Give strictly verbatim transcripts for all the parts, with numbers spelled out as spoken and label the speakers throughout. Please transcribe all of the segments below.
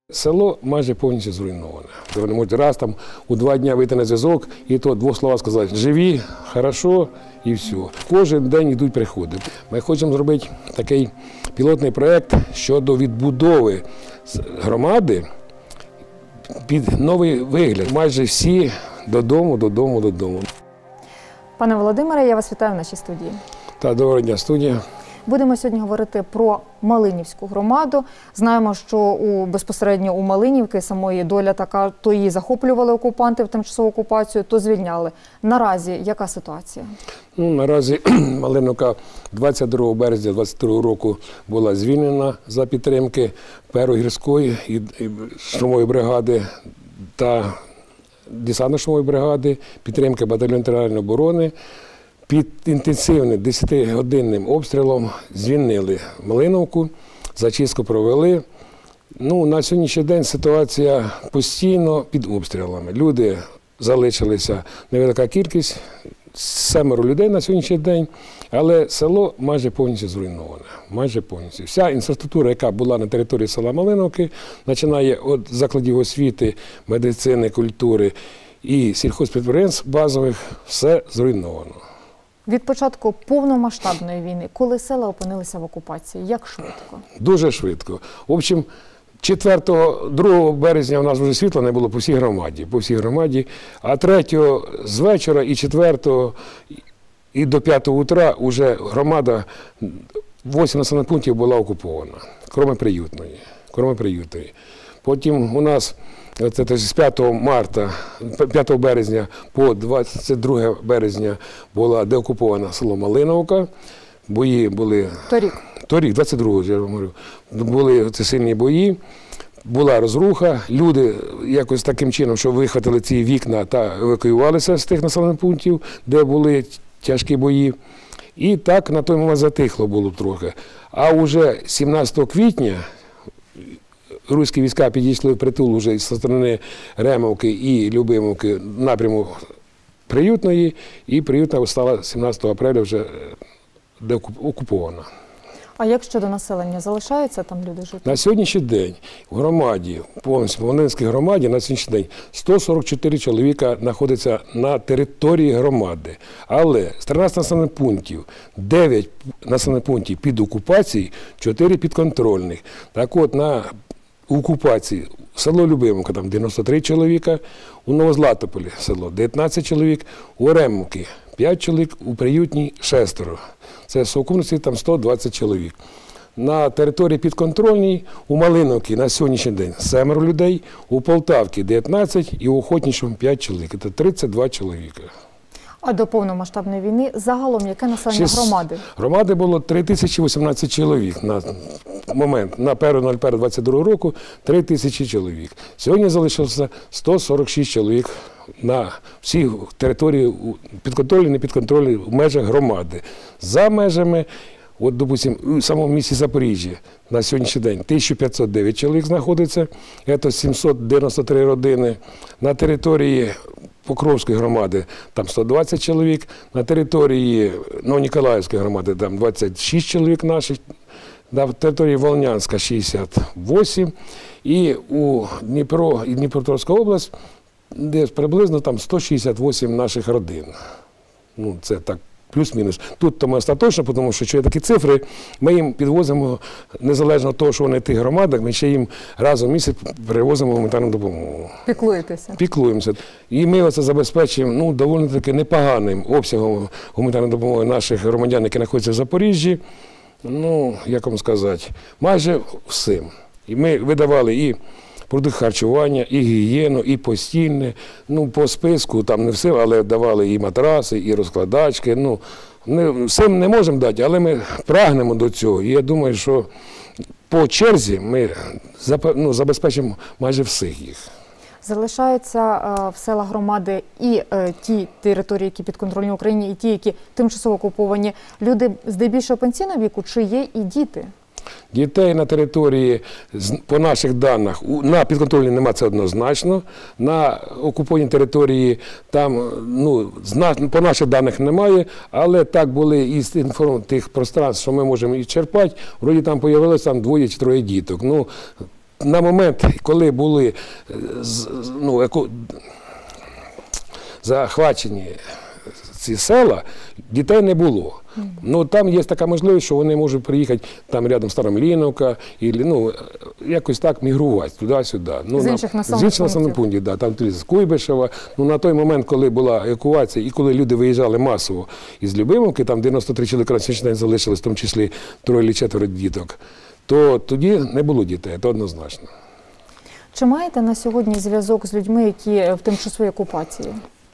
Speaker 1: Село майже повністю зруйноване. Вони можуть раз там у два дні вийти на зв'язок і то двох слова сказати «живі», «хорошо» і все. Кожен день йдуть приходи. Ми хочемо зробити такий пілотний проєкт щодо відбудови громади під новий вигляд. Майже всі додому, додому, додому.
Speaker 2: Пане Володимире, я вас вітаю в нашій студії.
Speaker 1: Та, доброго дня, студія.
Speaker 2: Будемо сьогодні говорити про Малинівську громаду. Знаємо, що у, безпосередньо у Малинівки самої доля така, то її захоплювали окупанти в тимчасову окупацію, то звільняли. Наразі яка ситуація?
Speaker 1: Ну, наразі Малиновка двадцять другого березня двадцять другого року була звільнена за підтримки першої гірської і, і штурмової бригади та десантно-штурмової бригади, підтримки батальйону територіальної оборони. Під інтенсивним десятигодинним обстрілом звільнили Малиновку, зачистку провели. Ну, на сьогоднішній день ситуація постійно під обстрілами. Люди залишилися, невелика кількість, семеро людей на сьогоднішній день, але село майже повністю зруйноване. Майже повністю. Вся інфраструктура, яка була на території села Малиновки, починає від закладів освіти, медицини, культури і сільхозпідприємств базових, все зруйновано.
Speaker 2: Від початку повномасштабної війни, коли села опинилися в окупації, як швидко?
Speaker 1: Дуже швидко. В общем, четвертого, другого березня у нас вже світла не було по всій громаді, по всій громаді, а третього з вечора і четвертого і до п'ятого утра вже громада, вісім населених пунктів була окупована, крім приютної, крім приютної. Потім у нас Це з п'ятого марта, п'ятого березня по двадцять друге березня була деокупована село Малиновка. Бої були…
Speaker 2: Торік.
Speaker 1: Торік, двадцять другого, я вам говорю. Були ці сильні бої, була розруха. Люди якось таким чином, що вихватили ці вікна та евакуювалися з тих населених пунктів, де були тяжкі бої. І так на той момент затихло було трохи. А вже сімнадцятого квітня руські війська підійшли в притул вже зі сторони Ремовки і Любимовки напряму Приютної, і Приютна стала сімнадцятого апреля вже окупована.
Speaker 2: А як щодо населення? Залишаються там люди жити?
Speaker 1: На сьогоднішній день в громаді, повністю в Малиновській громаді, на сьогоднішній день сто сорок чотири чоловіка знаходяться на території громади. Але з тринадцяти населених пунктів, дев'ять населених пунктів під окупацією, чотири підконтрольних. Так от, на окупації село Любимовка, там дев'яносто три чоловіка, у Новозлатополі село дев'ятнадцять чоловік, у Ремовці п'ять чоловік, у Приютній шестеро. Це в сукупності там сто двадцять чоловік. На території підконтрольній у Малиновці на сьогоднішній день семеро людей, у Полтавці дев'ятнадцять і у Охотничому п'ять чоловік. Це тридцять два чоловіка.
Speaker 2: А до повномасштабної війни загалом яке населення громади?
Speaker 1: Громади було три тисячі вісімнадцять чоловік на момент, на перше перше двадцять другого року три тисячі чоловік. Сьогодні залишилося сто сорок шість чоловік на всій території підконтрольні, непідконтрольні в межах громади. За межами, от, допустим, у самому місті Запоріжжя на сьогоднішній день тисяча п'ятсот дев'ять чоловік знаходиться, це сімсот дев'яносто три родини. На території Покровської громади там сто двадцять чоловік, на території Новоніколаївської громади там двадцять шість чоловік наших, на території Волнянська шістдесят вісім і у Дніпро і Дніпропетровська область десь приблизно там сто шістдесят вісім наших родин. Ну, це так плюс-мінус. Тут то ми остаточно, тому що, що є такі цифри, ми їм підвозимо, незалежно від того, що вони в тих громадах, ми ще їм раз у місяць привозимо гуманітарну допомогу.
Speaker 2: Піклуєтеся? Піклуємося.
Speaker 1: І ми оце забезпечуємо ну, доволі таки непоганим обсягом гуманітарної допомоги наших громадян, які знаходяться в Запоріжжі. Ну, як вам сказати, майже всім. І ми видавали і продукти харчування, і гігієну, і постільне. Ну, по списку, там не все, але давали і матраси, і розкладачки. Ну, не, всім не можемо дати, але ми прагнемо до цього. І я думаю, що по черзі ми ну, забезпечимо майже всіх їх.
Speaker 2: Залишаються е, в села громади і е, ті території, які підконтрольні Україні, і ті, які тимчасово окуповані. Люди здебільшого пенсійного віку, чи є і діти?
Speaker 1: Дітей на території, по наших даних, на підконтрольній немає, це однозначно. На окупованій території там, ну, по наших даних немає, але так були із тих пространств, що ми можемо і черпати, вроді там з'явилося там двоє чи троє діток. Ну, на момент, коли були ну, еко... захвачені ці села, дітей не було. Mm. Ну, там є така можливість, що вони можуть приїхати, там рядом Старомліновка, і, ну, якось так мігрувати туди-сюди. Ну,
Speaker 2: з інших населених пунктів.
Speaker 1: пунктів, да, там з Куйбишева. Ну, на той момент, коли була евакуація, і коли люди виїжджали масово із Любимовки, там дев'яносто три чоловіка на сьогоднішній день залишилось, в тому числі троє чи четверо діток, то тоді не було дітей, це однозначно.
Speaker 2: Чи маєте на сьогодні зв'язок з людьми, які в тимчасовій окупації?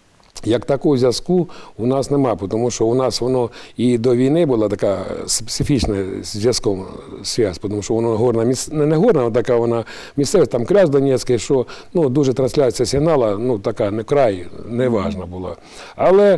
Speaker 1: Як такого зв'язку у нас нема, тому що у нас воно і до війни була така специфічна зв'язком зв'язь, тому що воно горна, не, не горна, а така вона місцева, там Кряж Донецький, що ну, дуже трансляція сигналу, ну така не край, не важна була. Але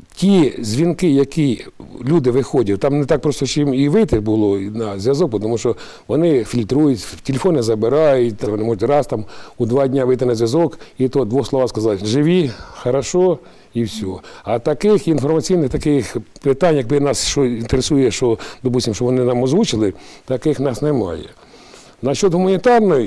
Speaker 1: ті дзвінки, які люди виходять, там не так просто чим і вийти було на зв'язок, тому що вони фільтрують, телефони забирають, вони можуть раз там у два дні вийти на зв'язок, і то двох слова сказати «живі», «хорошо», і все. А таких інформаційних таких питань, якби нас що інтересує, що, допустим, що вони нам озвучили, таких нас немає. Насчет гуманітарної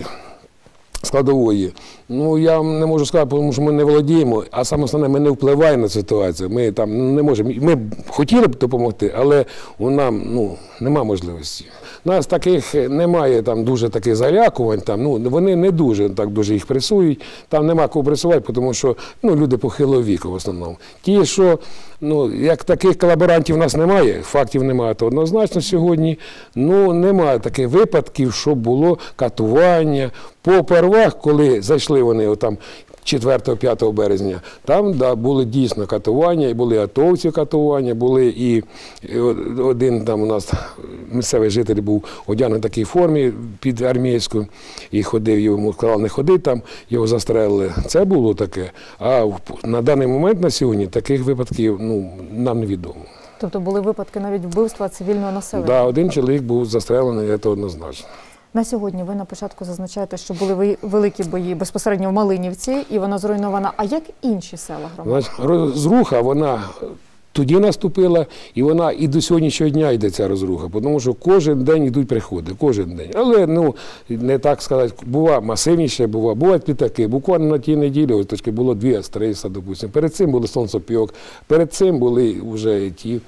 Speaker 1: складової, ну, я не можу сказати, тому що ми не володіємо, а саме основне, ми не впливаємо на ситуацію. Ми там не можемо, ми б хотіли б допомогти, але у нам, ну, нема можливості. Нас таких немає там дуже таких залякувань, там, ну, вони не дуже так дуже їх пресують, там нема кого пресувати, тому що ну, люди похилого віку в основному. Ті, що, ну, як таких колаборантів у нас немає, фактів немає, то однозначно сьогодні, ну, немає таких випадків, щоб було катування. По первах, коли зайшли вони отам четвертого-п'ятого березня, там да, були дійсно катування, і були атовці катування, були і, і один там у нас місцевий житель був одягнений в такій формі під армійську, і ходив, йому сказали не ходити там, його застрелили. Це було таке. А на даний момент, на сьогодні, таких випадків ну, нам невідомо.
Speaker 2: Тобто були випадки навіть вбивства цивільного населення?
Speaker 1: Так, да, один чоловік був застрелений, це однозначно.
Speaker 2: На сьогодні ви на початку зазначаєте, що були великі бої безпосередньо в Малинівці, і вона зруйнована. А як інші села громади?
Speaker 1: Розруха, вона тоді наступила, і вона і до сьогоднішнього дня йде ця розруха, тому що кожен день йдуть приходи, кожен день. Але, ну, не так сказати, бува масивніше, бува, бувають літаки. Буквально на тій неділі, ось точки, було дві ес триста, допустимо. Перед цим були сонцепьок, перед цим були вже ті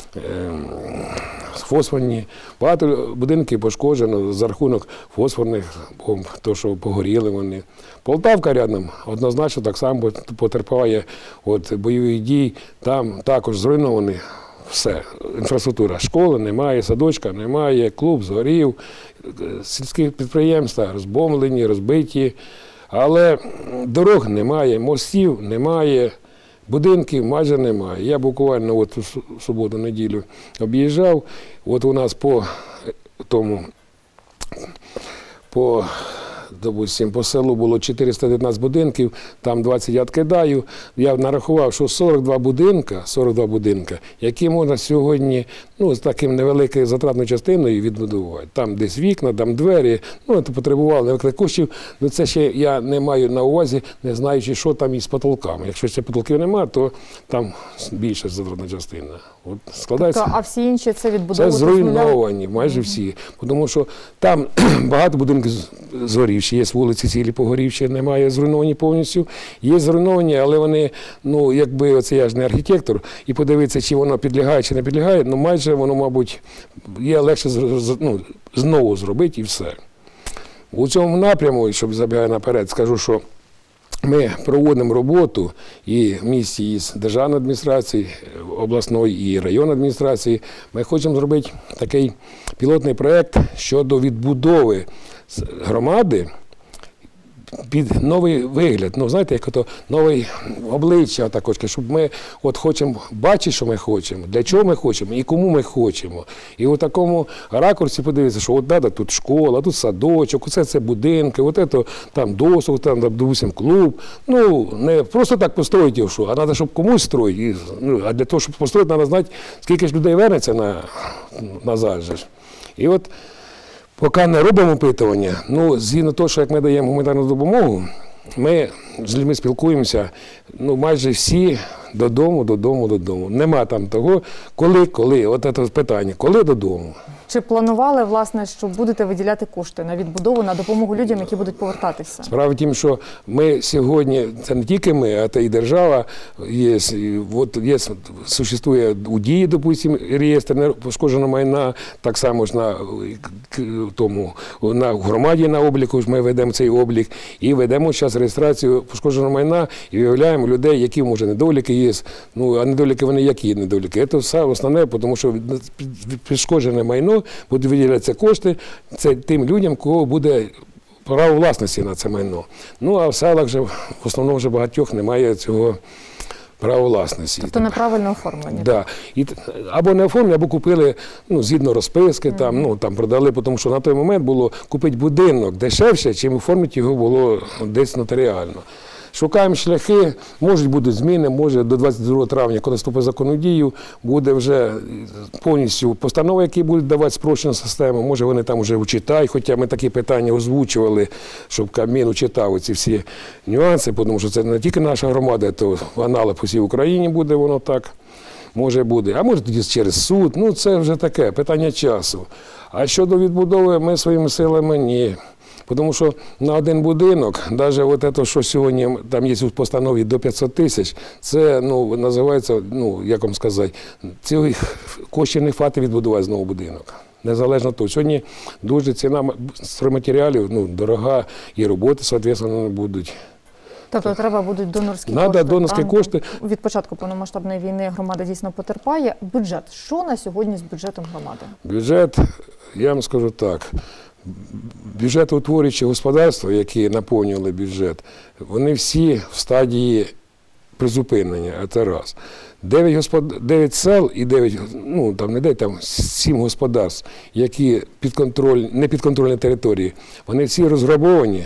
Speaker 1: фосфорні. Багато будинків пошкоджено за рахунок фосфорних бомб, то, що погоріли вони. Полтавка рядом однозначно так само потерпає від бойових дій. Там також зруйновані все. Інфраструктура. Школи немає, садочка немає, клуб згорів, сільські підприємства розбомблені, розбиті. Але дорог немає, мостів немає. Будинків майже немає. Я буквально от у суботу-неділю об'їжджав. От у нас по тому, по, допустим, по селу було чотириста дев'ятнадцять будинків, там двадцять я відкидаю. Я нарахував, що сорок два будинка, сорок два будинка, які можна сьогодні ну, з таким невеликою затратною частиною відбудувати. Там десь вікна, там двері, ну, це потребувало невеликих коштів. Ну, це ще я не маю на увазі, не знаючи, що там із потолками. Якщо ще потолків немає, то там більша затратна частина. От складається.
Speaker 2: Тобто, а всі інші це відбудовувати?
Speaker 1: Це зруйновані, майже всі. Тому що там багато будинків згорівші, є вулиці цілі погорівші, немає зруйновані повністю. Є зруйновані, але вони, ну, якби, оце я ж не архітектор, і подивитися, чи воно підлягає, чи не підлягає, ну, майже воно, мабуть, є легше ну, знову зробити і все. У цьому напряму, щоб забігати наперед, скажу, що ми проводимо роботу і в місті із державної адміністрації, обласної і районної адміністрації. Ми хочемо зробити такий пілотний проєкт щодо відбудови громади під новий вигляд. Ну, знаєте, як ото нове обличчя також, щоб ми от хочемо бачити, що ми хочемо, для чого ми хочемо і кому ми хочемо. І у такому ракурсі подивитися, що от треба тут школа, тут садочок, оце це будинки, от це там досуг, там, допустим, клуб. Ну, не просто так построїти його, що, а треба, щоб комусь строїти. Ну, а для того, щоб построїти, треба знати, скільки ж людей вернеться на, назад же. І от поки не робимо опитування, ну, згідно того, що як ми даємо гуманітарну допомогу, ми з людьми спілкуємося, ну, майже всі додому, додому, додому. Нема там того, коли, коли, от це питання, коли додому.
Speaker 2: Чи планували, власне, що будете виділяти кошти на відбудову, на допомогу людям, які будуть повертатися?
Speaker 1: Справа в тім, що ми сьогодні, це не тільки ми, а це і держава, є, от є, существує у дії, допустим, реєстр непошкодженого майна, так само ж на, тому, на громаді на обліку, ми ведемо цей облік, і ведемо зараз реєстрацію пошкодженого майна, і виявляємо людей, які, може, недоліки є, ну, а недоліки вони які недоліки? Це все основне, тому що пошкоджене майно, будуть виділятися кошти, це тим людям, кого буде право власності на це майно. Ну, а в селах вже, в основному, вже багатьох немає цього права власності.
Speaker 2: Тобто неправильне оформлення.
Speaker 1: Да. І, або не оформлення, або купили, ну, згідно розписки, mm. там, ну, там продали, тому що на той момент було купити будинок дешевше, чим оформити його було десь нотаріально. Шукаємо шляхи, можуть бути зміни, може до двадцять другого травня, коли вступить закон у дію, буде вже повністю постанова, які будуть давати спрощену систему, може вони там вже учитають, хоча ми такі питання озвучували, щоб Кабмін учитав ці всі нюанси, тому що це не тільки наша громада, то аналог по всій Україні буде воно так, може буде, а може тоді через суд, ну це вже таке, питання часу. А щодо відбудови, ми своїми силами ні. Тому що на один будинок, навіть от це, що сьогодні там є у постанові до п'ятсот тисяч, це, ну, називається, ну, як вам сказати, цих коштів не хватить відбудувати знову будинок. Незалежно від того. Сьогодні дуже ціна стройматеріалів, ну, дорога, і роботи, відповідно, будуть.
Speaker 2: Тобто треба будуть донорські
Speaker 1: Надо
Speaker 2: кошти?
Speaker 1: донорські кошти.
Speaker 2: Від початку повномасштабної війни громада дійсно потерпає. Бюджет. Що на сьогодні з бюджетом громади?
Speaker 1: Бюджет, я вам скажу так, бюджетоутворюючі господарства, які наповнювали бюджет, вони всі в стадії призупинення, а це раз. Дев'ять, господ... Дев'ять сел і дев'ять, ну там не дев'ять, там сім господарств, які підконтроль... не підконтрольні території, вони всі розграбовані.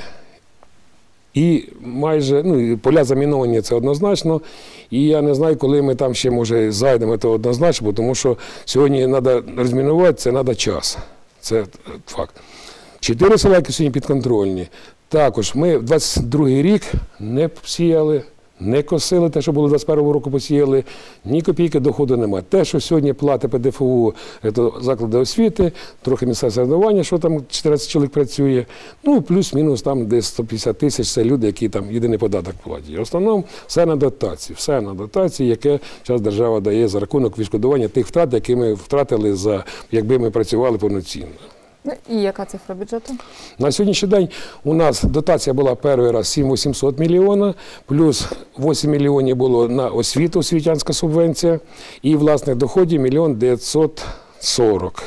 Speaker 1: І майже, ну, поля заміновані, це однозначно. І я не знаю, коли ми там ще, може, зайдемо, це однозначно, тому що сьогодні треба розмінувати, це треба час. Це факт. Чотири села, які сьогодні підконтрольні. Також ми в двадцять другий рік не сіяли, не косили те, що було двадцять першого року посіяли, ні копійки доходу немає. Те, що сьогодні платить Пе Де Фе У, це заклади освіти, трохи місцеве самоврядування, що там чотирнадцять чоловік працює, ну плюс-мінус там десь сто п'ятдесят тисяч, це люди, які там єдиний податок платять. В основному все на дотації, все на дотації, яке зараз держава дає за рахунок відшкодування тих втрат, які ми втратили, за, якби ми працювали повноцінно.
Speaker 2: І яка цифра бюджету?
Speaker 1: На сьогоднішній день у нас дотація була перший раз сім мільйонів вісімсот мільйона, плюс вісім мільйонів було на освіту, освітянська субвенція, і власних доходів мільйон дев'ятсот сорок.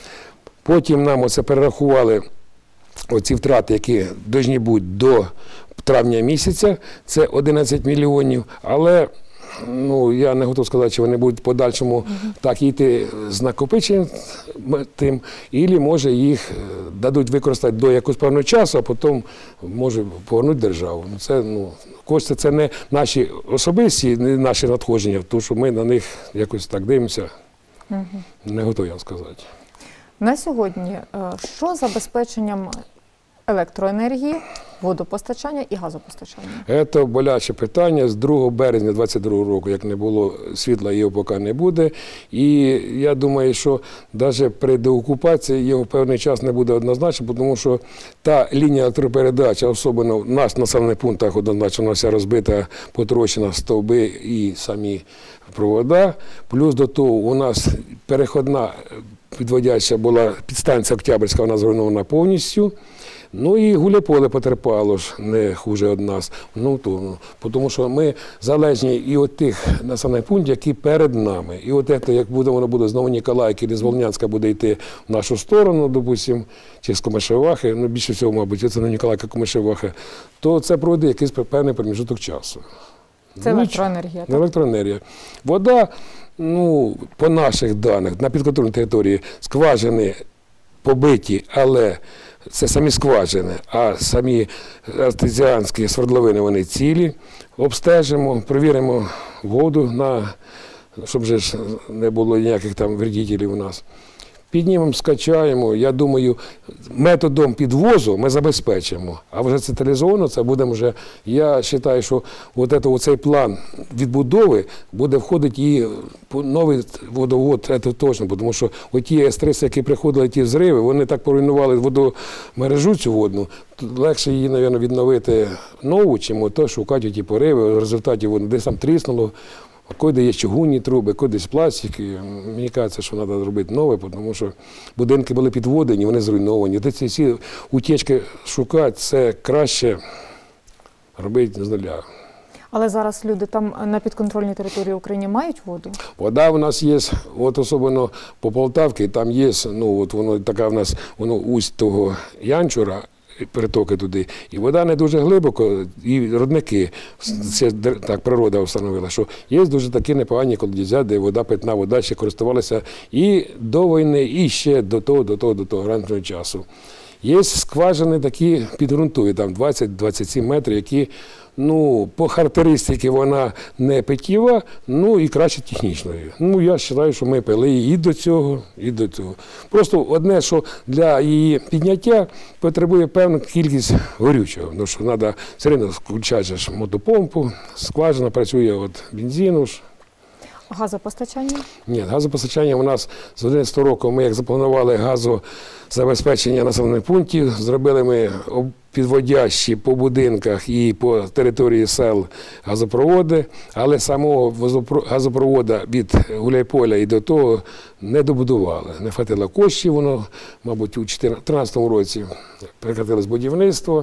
Speaker 1: Потім нам оце перерахували оці втрати, які повинні бути до травня місяця, це одинадцять мільйонів, але ну, я не готов сказати, чи вони будуть в подальшому uh-huh. так йти з накопиченням тим, або, може, їх дадуть використати до якогось певного часу, а потім, може, повернути державу. Це, ну, кошти – це не наші особисті, не наші надходження, тому що ми на них якось так дивимося, uh-huh. не готові вам сказати.
Speaker 2: На сьогодні що з забезпеченням електроенергії, водопостачання і газопостачання?
Speaker 1: Це боляче питання. З другого березня двадцять другого року, як не було світла, його поки не буде. І я думаю, що навіть при деокупації його в певний час не буде однозначно, тому що та лінія електропередач, особливо в нас населених пунктах однозначно вона вся розбита, потрощена, стовби і самі провода. Плюс до того у нас переходна підводяча була підстанція Октябрьська, вона зруйнована повністю. Ну і Гуляйполе потерпало ж не хуже від нас. Ну, то, тому що ми залежні і від тих населених пунктів, які перед нами. І от це, як буде, воно буде знову Ніколаївки, з Волнянська буде йти в нашу сторону, допустим, чи з Комишевахи, ну більше всього, мабуть, це не Ніколаївка, Комишевахи, то це пройде якийсь певний проміжуток часу.
Speaker 2: Це електроенергія, так?
Speaker 1: Електроенергія. Вода, ну, по наших даних, на підконтрольній території скважини побиті, але це самі скважини, а самі артезіанські свердловини, вони цілі. Обстежимо, перевіримо воду, на, щоб же не було ніяких там вредителів у нас. піднімемо, скачаємо. Я думаю, методом підвозу ми забезпечимо. А вже централізовано це будемо вже, я вважаю, що от це, оцей план відбудови буде входити і новий водовод, це точно, тому що оті ес триста, які приходили, ті зриви, вони так поруйнували водомережу цю водну, легше її, мабуть, відновити нову, чим то шукати ті пориви, в результаті воно десь там тріснуло. Куди є чугунні труби, кудись пластик. І мені кажеться, що треба зробити нове, тому що будинки були підводені, вони зруйновані. Де ці всі утічки шукати, це краще робити з нуля.
Speaker 2: Але зараз люди там на підконтрольній території України мають воду?
Speaker 1: Вода в нас є, от особливо по Полтавці, там є, ну от воно така в нас, воно усть того Янчура, притоки туди. І вода не дуже глибоко, і родники, це так природа встановила, що є дуже такі непогані колодязя, де вода, питна вода ще користувалася і до війни, і ще до того, до того, до того раннього часу. Є скважини такі підґрунтові, там двадцять - двадцять сім метрів, які, ну, по характеристиці вона не питєва, ну і краще технічної. Ну, я вважаю, що ми пили і до цього, і до цього. Просто одне, що для її підняття потребує певну кількість горючого. Ну, що треба все одно включати мотопомпу, скважина працює від бензину ж.
Speaker 2: Газопостачання?
Speaker 1: Ні, газопостачання у нас з одинадцятого року, ми як запланували газозабезпечення населених пунктів, зробили ми підводящі по будинках і по території сел газопроводи, але самого газопроводу від Гуляйполя і до того не добудували. Не хватило коштів, воно, мабуть, у дві тисячі тринадцятому році прекратилось будівництво.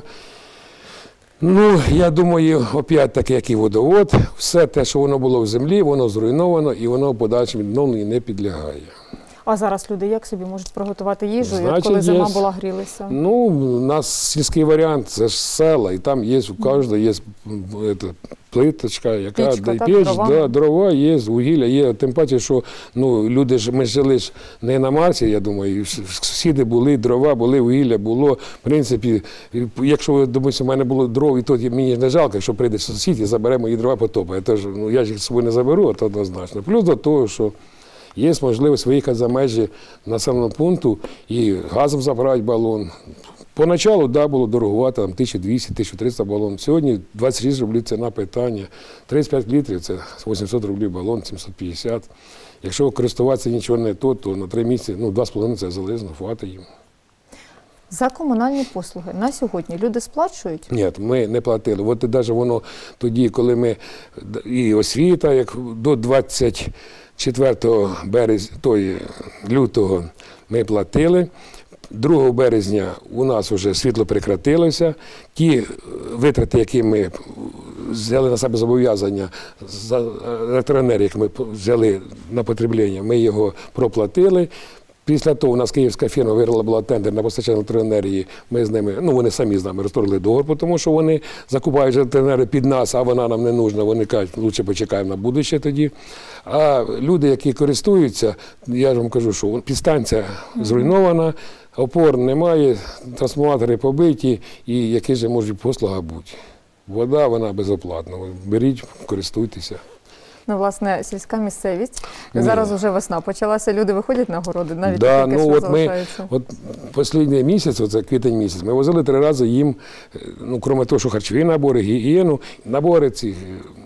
Speaker 1: Ну, я думаю, опять-таки, як і водовод, все те, що воно було в землі, воно зруйновано і воно в подальшому відновленню не підлягає.
Speaker 2: А зараз люди як собі можуть приготувати їжу,
Speaker 1: Значить,
Speaker 2: коли зима
Speaker 1: є,
Speaker 2: була, грілися?
Speaker 1: Ну, у нас сільський варіант, це ж села, і там є, у кожного є это, плиточка, яка
Speaker 2: Пічка,
Speaker 1: да,
Speaker 2: так,
Speaker 1: піч,
Speaker 2: дрова.
Speaker 1: Да, дрова є, вугілля є. Тим паче, що ну, люди ж, ми жили ж не на Марсі, я думаю, сусіди були, дрова були, вугілля було. В принципі, якщо, допустимо, в мене було дров, і то мені не жалко, якщо прийде сусід і забере мої дрова, потопає. Тож, ну, я ж їх з собою не заберу, то однозначно. Плюс до того, що є можливість виїхати за межі населеного пункту і газом забрати балон. Поначалу, да, було дороговато, там тисяча двісті - тисяча триста балон. Сьогодні двадцять шість рублів ціна питання. тридцять п'ять літрів – це вісімсот рублів балон, сімсот п'ятдесят. Якщо користуватися нічого не то, то на три місяці, ну, два з половиною це залежно, хватить їм.
Speaker 2: За комунальні послуги на сьогодні люди сплачують?
Speaker 1: Ні, ми не платили. От навіть воно тоді, коли ми, і освіта, як до двадцять четвертого березня, той, лютого ми платили. другого березня у нас вже світло прекратилося. Ті витрати, які ми взяли на себе зобов'язання за електроенергію, яку ми взяли на потреблення, ми його проплатили. Після того у нас київська фірма виграла була тендер на постачання електроенергії. Ми з ними, ну вони самі з нами розторгли договір, тому що вони закупають електроенергію під нас, а вона нам не нужна. Вони кажуть, лучше почекаємо на будуще тоді. А люди, які користуються, я ж вам кажу, що підстанція зруйнована, опор немає, трансформатори побиті, і які ж можуть послуга бути. Вода, вона безоплатна. Беріть, користуйтеся.
Speaker 2: Ну, власне, сільська місцевість. Зараз вже весна почалася, люди виходять на городи, навіть
Speaker 1: да,
Speaker 2: таке,
Speaker 1: ну,
Speaker 2: що
Speaker 1: от
Speaker 2: залишається.
Speaker 1: Ми, от останній місяць, оце квітень місяць, ми возили три рази їм, ну, крім того, що харчові набори, гігієну, набори ці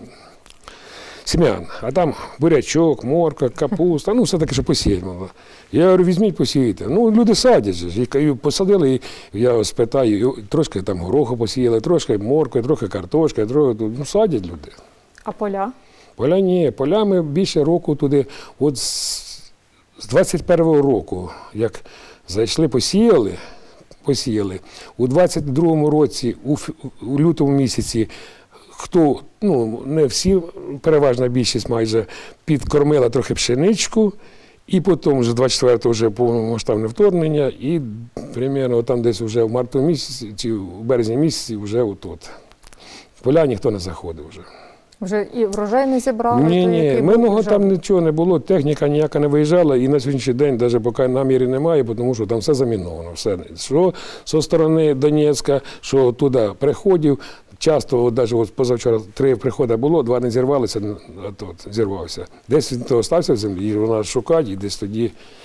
Speaker 1: сім'ян. А там бурячок, морква, капуста, ну, все таке, що посіять можна. Я говорю, візьміть, посіяйте. Ну, люди садять же. І посадили, і я спитаю, трошки там гороху посіяли, трошки моркви, трохи картошки, трохи, ну, садять люди.
Speaker 2: А поля?
Speaker 1: Поля ні, поля ми більше року туди, от з двадцять першого року, як зайшли, посіяли, посіяли, у двадцять другому році, у, у лютому місяці, хто, ну, не всі, переважна більшість майже, підкормила трохи пшеничку, і потім вже двадцять четвертого вже повномасштабне вторгнення, і примерно там десь вже в марті місяці, чи в березні місяці вже отут. Поля ніхто не заходив вже.
Speaker 2: Вже і врожай не зібрали?
Speaker 1: Ні, ні, минулого там нічого не було, техніка ніяка не виїжджала, і на сьогоднішній день навіть поки намірів немає, тому що там все заміновано. Все. Що зі сторони Донецька, що туди приходів, часто, навіть от позавчора три приходи було, два не зірвалися, а тут зірвався. Десь він то остався в землі, і вона шукає, і десь тоді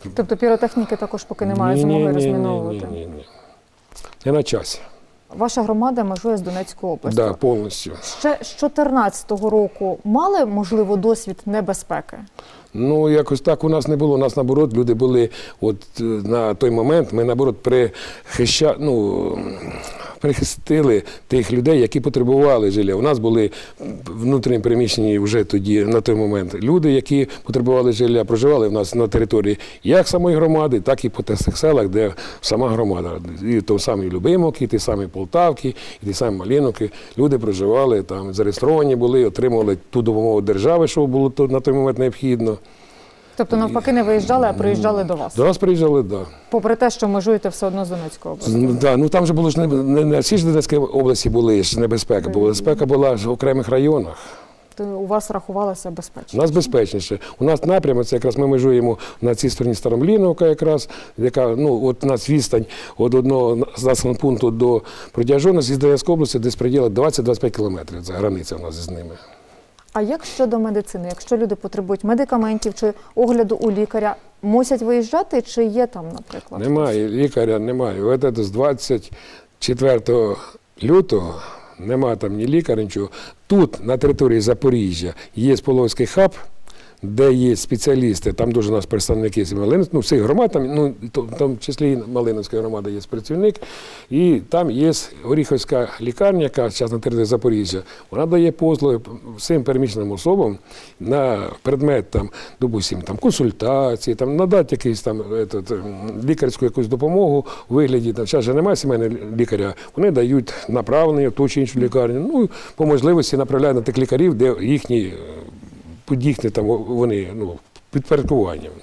Speaker 2: Тобто піротехніки також поки немає змоги розміновувати?
Speaker 1: Ні, ні, ні. Не на часі.
Speaker 2: Ваша громада межує з Донецькою областю.
Speaker 1: Так, да, повністю.
Speaker 2: Ще з дві тисячі чотирнадцятого року мали, можливо, досвід небезпеки?
Speaker 1: Ну, якось так у нас не було. У нас, наоборот, люди були, от на той момент, ми, наоборот, прихища, ну, прихистили тих людей, які потребували жилья. У нас були внутрішні переміщені вже тоді, на той момент, люди, які потребували жилья, проживали в нас на території як самої громади, так і по тих селах, де сама громада. І то самі Любимовки, і ті самі Полтавки, і ті самі Малиновки. Люди проживали, там, зареєстровані були, отримували ту допомогу держави, що було на той момент необхідно.
Speaker 2: Тобто навпаки не виїжджали, а приїжджали до вас?
Speaker 1: До нас приїжджали, так. Да.
Speaker 2: Попри те, що межуєте все одно з Донецькою областю?
Speaker 1: Ну, да, ну там же було ж не, не, не всі ж Донецькій області були ж небезпека, бо безпека була в окремих районах.
Speaker 2: То у вас рахувалося безпечно?
Speaker 1: У нас безпечніше. У нас напрямок, це якраз ми межуємо на цій стороні Старомліновка якраз, яка, ну, от у нас відстань від одного населеного пункту до Продяжоної з Донецької області десь приділи двадцять-двадцять п'ять кілометрів. Це границя у нас з ними. А
Speaker 2: як щодо медицини? Якщо люди потребують медикаментів чи огляду у лікаря, мусять виїжджати чи є там, наприклад?
Speaker 1: Немає, лікаря немає. От з двадцять четвертого лютого немає там ні лікаря, нічого. Тут, на території Запоріжжя, є Полоцький хаб, де є спеціалісти, там дуже у нас представники з Малиновської, ну, всіх громад, там, ну, в тому числі і Малиновської громади є працівник, і там є Оріхівська лікарня, яка зараз на території Запоріжжя, вона дає послуги всім переміщеним особам на предмет, там, допустим, там, консультації, там, надати якийсь там этот, лікарську якусь допомогу у вигляді, там, зараз же немає сімейного лікаря, вони дають направлення в ту чи іншу лікарню, ну, по можливості направляють на тих лікарів, де їхні під їхнє там вони, ну, підпорядкуванням.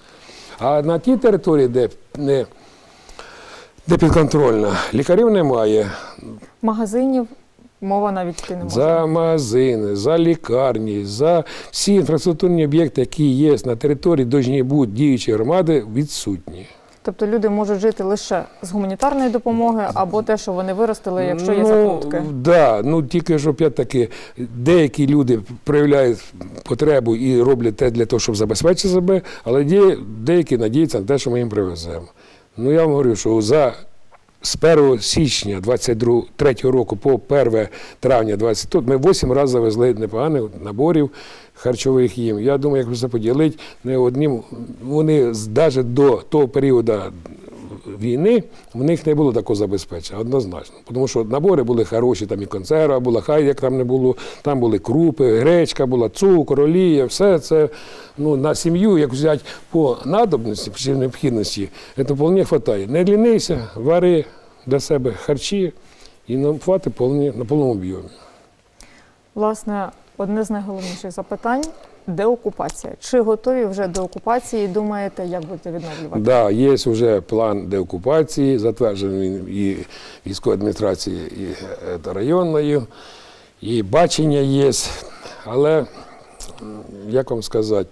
Speaker 1: А на тій території, де не де підконтрольна, лікарів немає.
Speaker 2: Магазинів мова навіть йти не може.
Speaker 1: За магазини, за лікарні, за всі інфраструктурні об'єкти, які є на території, повинні бути діючі громади, відсутні.
Speaker 2: Тобто люди можуть жити лише з гуманітарної допомоги або те, що вони виростили, якщо є закрутки?
Speaker 1: Так, да, ну тільки ж опять-таки деякі люди проявляють потребу і роблять те для того, щоб забезпечити себе, але деякі надіються на те, що ми їм привеземо. Ну я вам говорю, що за з першого січня двадцять третього року по перше травня двадцятого ми вісім разів завезли непоганих наборів харчових їм. Я думаю, як це поділити, не одним, вони навіть до того періоду війни в них не було такого забезпечення, однозначно. Тому що набори були хороші, там і консерва була, хай як там не було, там були крупи, гречка була, цукор, олія, все це, ну, на сім'ю, як взяти по надобності, по необхідності, це вполне вистачає. Не лінися, вари для себе харчі і нам хватить на повному об'ємі.
Speaker 2: Власне, одне з найголовніших запитань – деокупація. Чи готові вже до окупації, думаєте, як будете відновлювати?
Speaker 1: Так, да, є вже план деокупації, затверджений і військовою адміністрацією, і районною, і бачення є. Але, як вам сказати,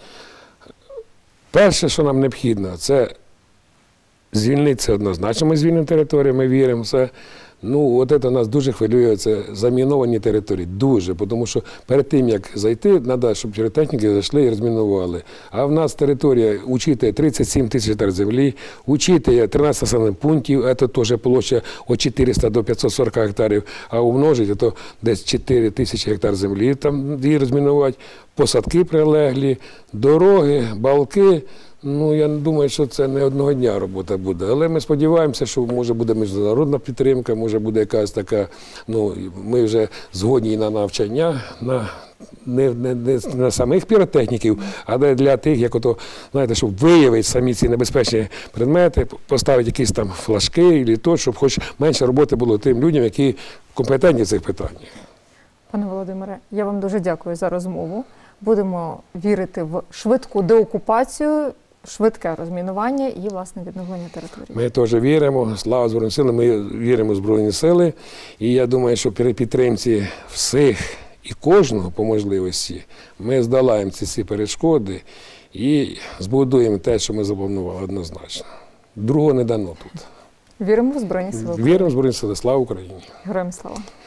Speaker 1: перше, що нам необхідно, це звільнитися однозначно. Ми звільнимо територію, ми віримо в це. Ну, от це нас дуже хвилює, це заміновані території, дуже, тому що перед тим, як зайти, треба, щоб піротехніки зайшли і розмінували. А в нас територія, учитує тридцять сім тисяч гектар землі, учитує тринадцять населених пунктів, це теж площа від чотириста до п'ятсот сорок гектарів, а умножить, то десь чотири тисячі гектар землі там її розмінувати, посадки прилеглі, дороги, балки. Ну, я не думаю, що це не одного дня робота буде, але ми сподіваємося, що може буде міжнародна підтримка, може буде якась така, ну, ми вже згодні на навчання, на, не, не, не на самих піротехніків, а для тих, як ото, знаєте, щоб виявити самі ці небезпечні предмети, поставити якісь там флажки, і то, щоб хоч менше роботи було тим людям, які компетентні в цих питаннях.
Speaker 2: Пане Володимире, я вам дуже дякую за розмову. Будемо вірити в швидку деокупацію, швидке розмінування і, власне, відновлення території.
Speaker 1: Ми теж віримо, слава Збройним силам, ми віримо в Збройні сили. І я думаю, що при підтримці всіх і кожного по можливості ми здолаємо ці всі перешкоди і збудуємо те, що ми запланували однозначно. Другого не дано тут.
Speaker 2: Віримо в Збройні сили.
Speaker 1: Віримо в Збройні сили. Слава Україні!
Speaker 2: Героям слава!